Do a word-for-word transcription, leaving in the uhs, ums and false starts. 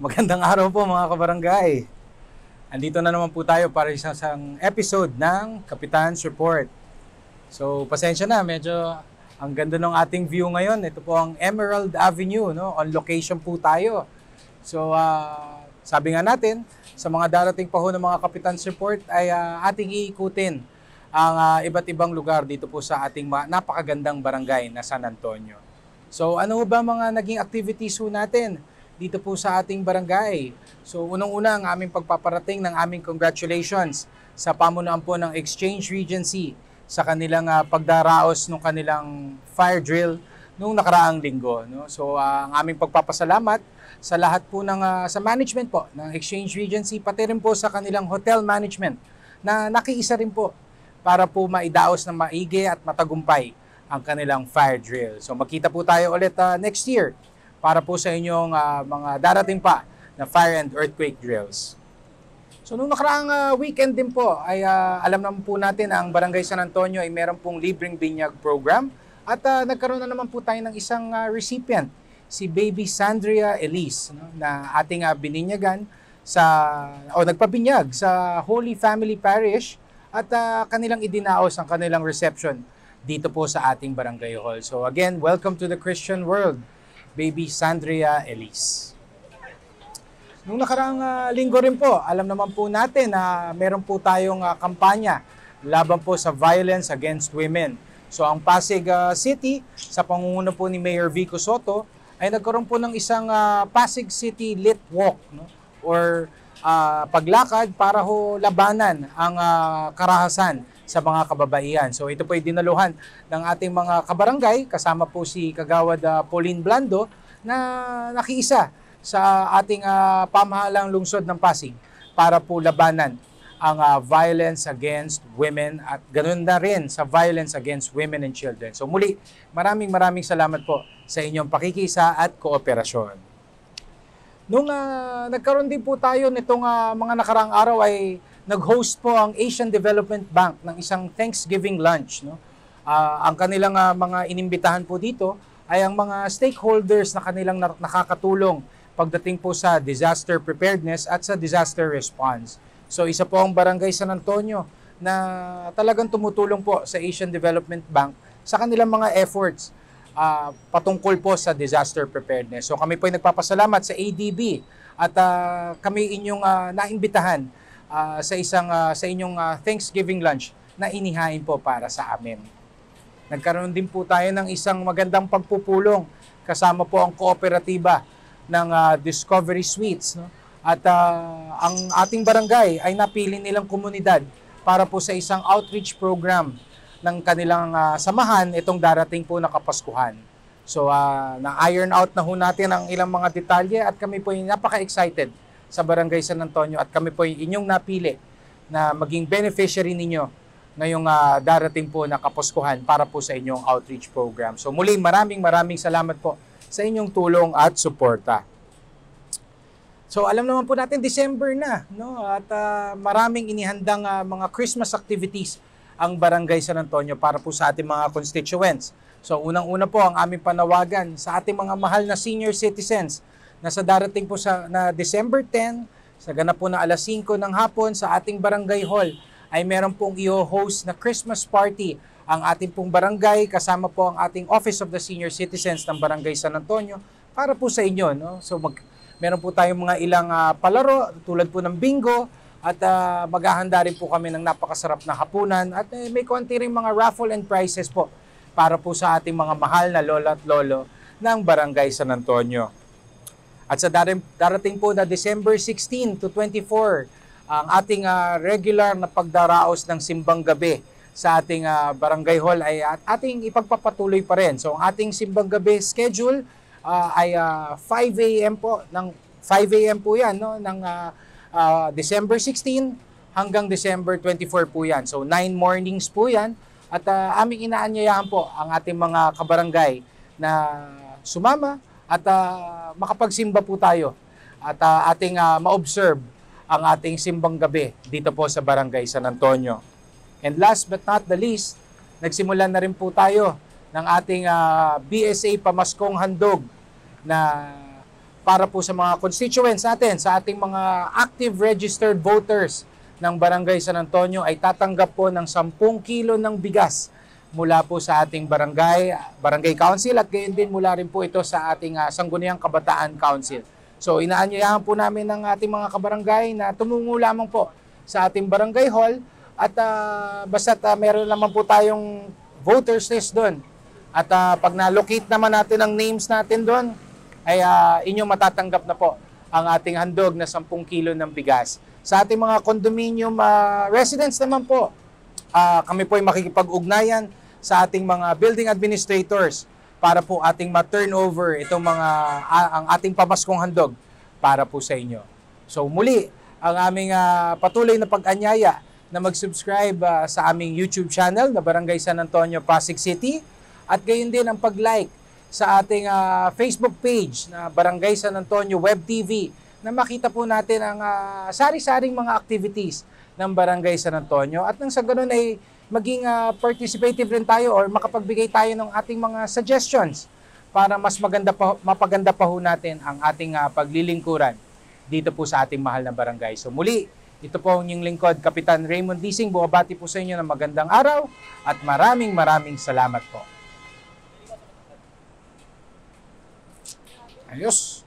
Magandang araw po mga kabarangay. Andito na naman po tayo para sa isang episode ng Kapitan's Report. So, pasensya na, medyo ang ganda ng ating view ngayon. Ito po ang Emerald Avenue, no? On location po tayo. So, uh, sabi nga natin, sa mga darating pa ho ng mga Kapitan's Report ay uh, ating iikutin ang uh, iba't ibang lugar dito po sa ating napakagandang barangay na San Antonio. So, ano ba mga naging activities ho natin dito po sa ating barangay? So, unang-una ang aming pagpaparating ng aming congratulations sa pamunuan po ng Exchange Regency sa kanilang uh, pagdaraos ng kanilang fire drill nung nakaraang linggo. No? So, uh, ang aming pagpapasalamat sa lahat po ng uh, sa management po ng Exchange Regency, pati rin po sa kanilang hotel management na nakiisa rin po para po maidaos ng maigi at matagumpay ang kanilang fire drill. So, magkita po tayo ulit uh, next year para po sa inyong uh, mga darating pa na fire and earthquake drills. So nung nakaraang uh, weekend din po ay uh, alam naman po natin na ang Barangay San Antonio ay meron pong libreng binyag program at uh, nagkaroon na naman po tayo ng isang uh, recipient, si Baby Sandria Elise, no, na ating uh, bininyagan sa o nagpabinyag sa Holy Family Parish at uh, kanilang idinaos ang kanilang reception dito po sa ating barangay hall. So again, welcome to the Christian world, Baby Sandria Elise. Nung nakaraang uh, linggo rin po, alam naman po natin na meron po tayong uh, kampanya laban po sa violence against women. So ang Pasig uh, City, sa pangunguna po ni Mayor Vico Soto, ay nagkaroon po ng isang uh, Pasig City Lit Walk, no? Or uh, paglakad para ho labanan ang uh, karahasan sa mga kababaihan. So ito po ay dinaluhan ng ating mga kabarangay, kasama po si Kagawad uh, Pauline Blando na nakiisa sa ating uh, pamahalang lungsod ng Pasig para po labanan ang uh, violence against women at ganoon na rin sa violence against women and children. So muli, maraming maraming salamat po sa inyong pakikisa at kooperasyon. Nung uh, nagkaroon din po tayo nitong uh, mga nakaraang araw ay nag-host po ang Asian Development Bank ng isang Thanksgiving lunch. No? Uh, ang kanilang uh, mga inimbitahan po dito ay ang mga stakeholders na kanilang na- nakakatulong pagdating po sa disaster preparedness at sa disaster response. So isa po ang Barangay San Antonio na talagang tumutulong po sa Asian Development Bank sa kanilang mga efforts uh, patungkol po sa disaster preparedness. So kami po ay nagpapasalamat sa A D B at uh, kami inyong uh, naimbitahan Uh, sa isang uh, sa inyong uh, Thanksgiving lunch na inihain po para sa amin. Nagkaroon din po tayo ng isang magandang pagpupulong kasama po ang kooperatiba ng uh, Discovery Suites, no? At uh, ang ating barangay ay napili nilang komunidad para po sa isang outreach program ng kanilang uh, samahan itong darating po na Kapaskuhan. So uh, na-iron out na ho natin ang ilang mga detalye at kami po ay napaka-excited sa Barangay San Antonio at kami po ay inyong napili na maging beneficiary ninyo ngayong uh, darating po na Kapaskuhan para po sa inyong outreach program. So muli, maraming maraming salamat po sa inyong tulong at suporta. So alam naman po natin, December na, no? At uh, maraming inihandang uh, mga Christmas activities ang Barangay San Antonio para po sa ating mga constituents. So unang-una po ang aming panawagan sa ating mga mahal na senior citizens na sa darating po sa na December tenth, sa ganap po na alas singko ng hapon sa ating barangay hall, ay meron pong i-host na Christmas party ang ating pong barangay, kasama po ang ating Office of the Senior Citizens ng Barangay San Antonio para po sa inyo. No? So mag, meron po tayong mga ilang uh, palaro, tulad po ng bingo, at uh, maghahanda rin po kami ng napakasarap na hapunan, at uh, may konti rin mga raffle and prizes po para po sa ating mga mahal na lola at lolo ng Barangay San Antonio. At sa darating po na December sixteen to twenty-four, ang ating uh, regular na pagdaraos ng simbang gabi sa ating uh, barangay hall ay at ating ipagpapatuloy pa rin. So ang ating simbang gabi schedule uh, ay uh, five a.m. po, ng five a.m. po yan, no? ng uh, uh, December sixteen hanggang December twenty-four po yan. So nine mornings po yan at uh, aming inaanyayahan po ang ating mga kabarangay na sumama at uh, makapagsimba po tayo at uh, ating uh, ma-observe ang ating simbang gabi dito po sa Barangay San Antonio. And last but not the least, nagsimulan na rin po tayo ng ating uh, B S A Pamaskong Handog na para po sa mga constituents natin, sa ating mga active registered voters ng Barangay San Antonio ay tatanggap po ng sampung kilo ng bigas mula po sa ating barangay, barangay council at gayon din mula rin po ito sa ating uh, Sangguniang Kabataan Council. So inaanyayahan po namin ng ating mga kabarangay na tumungo lamang po sa ating barangay hall at uh, basta't uh, meron naman po tayong voters list doon. At uh, pag na-locate naman natin ang names natin doon, ay uh, inyong matatanggap na po ang ating handog na sampung kilo ng bigas. Sa ating mga condominium uh, residents naman po, uh, kami po ay makikipag-ugnayan sa ating mga building administrators para po ating ma-turnover itong mga uh, ang ating pamaskong handog para po sa inyo. So muli, ang aming uh, patuloy na pag-anyaya na mag-subscribe uh, sa aming YouTube channel na Barangay San Antonio, Pasig City at gayon din ang pag-like sa ating uh, Facebook page na Barangay San Antonio Web T V na makita po natin ang uh, sari-saring mga activities ng Barangay San Antonio at nang sa ganun ay maging uh, participative rin tayo or makapagbigay tayo ng ating mga suggestions para mas maganda pa, mapaganda pa ho natin ang ating uh, paglilingkuran dito po sa ating mahal na barangay. So muli, ito po ang inyong lingkod, Kapitan Raymond Dising. Buwabati po sa inyo ng magandang araw at maraming maraming salamat po. Ayos!